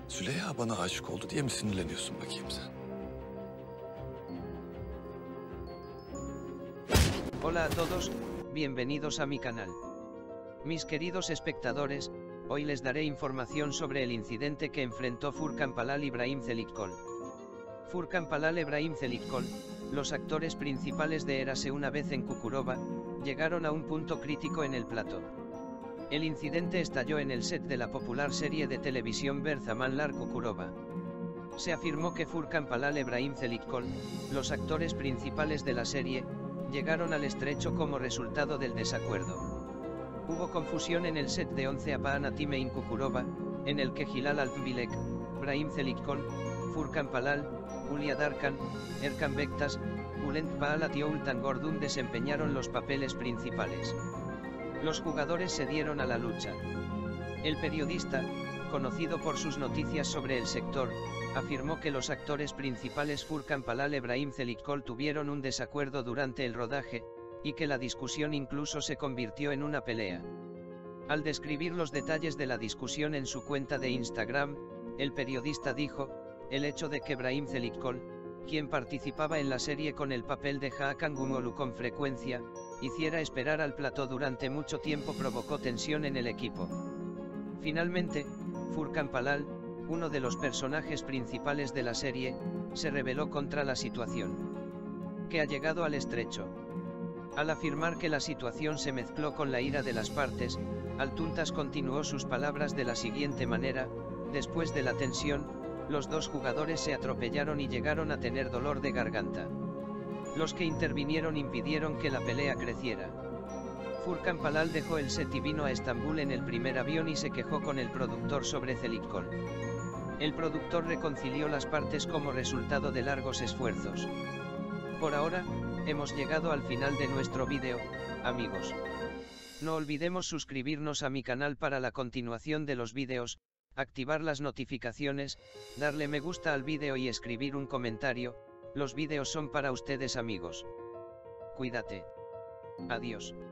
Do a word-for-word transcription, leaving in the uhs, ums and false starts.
Züleyha bana aşık oldu diye mi sinirleniyorsun bakayım sen? Hola a todos, bienvenidos a mi canal. Mis queridos espectadores, hoy les daré información sobre el incidente que enfrentó Furkan Palal y Brahim Çelikkol. Furkan Palal y Brahim Çelikkol, los actores principales de Érase una vez en Cukurova, llegaron a un punto crítico en el plató. El incidente estalló en el set de la popular serie de televisión Ber Zamanlar Cukurova. Se afirmó que Furkan Palal y Brahim Çelikkol, los actores principales de la serie, llegaron al estrecho como resultado del desacuerdo. Hubo confusión en el set de Once Apaan Atime in Cukurova, en el que Hilal Altınbilek, Brahim Çelikkol, Furkan Palal, Hülya Darkan, Erkan Bektas, Bülent Bağlat y Oğuzhan Gordun desempeñaron los papeles principales. Los jugadores se dieron a la lucha. El periodista, conocido por sus noticias sobre el sector, afirmó que los actores principales Furkan Palal y Brahim Çelikkol tuvieron un desacuerdo durante el rodaje, y que la discusión incluso se convirtió en una pelea. Al describir los detalles de la discusión en su cuenta de Instagram, el periodista dijo, el hecho de que Brahim Çelikkol, quien participaba en la serie con el papel de Hakan Gümolu con frecuencia, hiciera esperar al plató durante mucho tiempo provocó tensión en el equipo. Finalmente, Furkan Palal, uno de los personajes principales de la serie, se rebeló contra la situación, que ha llegado al estrecho. Al afirmar que la situación se mezcló con la ira de las partes, Altuntas continuó sus palabras de la siguiente manera: después de la tensión, los dos jugadores se atropellaron y llegaron a tener dolor de garganta. Los que intervinieron impidieron que la pelea creciera. Furkan Palal dejó el set y vino a Estambul en el primer avión y se quejó con el productor sobre Çelikkol. El productor reconcilió las partes como resultado de largos esfuerzos. Por ahora, hemos llegado al final de nuestro vídeo, amigos. No olvidemos suscribirnos a mi canal para la continuación de los vídeos, activar las notificaciones, darle me gusta al vídeo y escribir un comentario. Los vídeos son para ustedes, amigos. Cuídate. Adiós.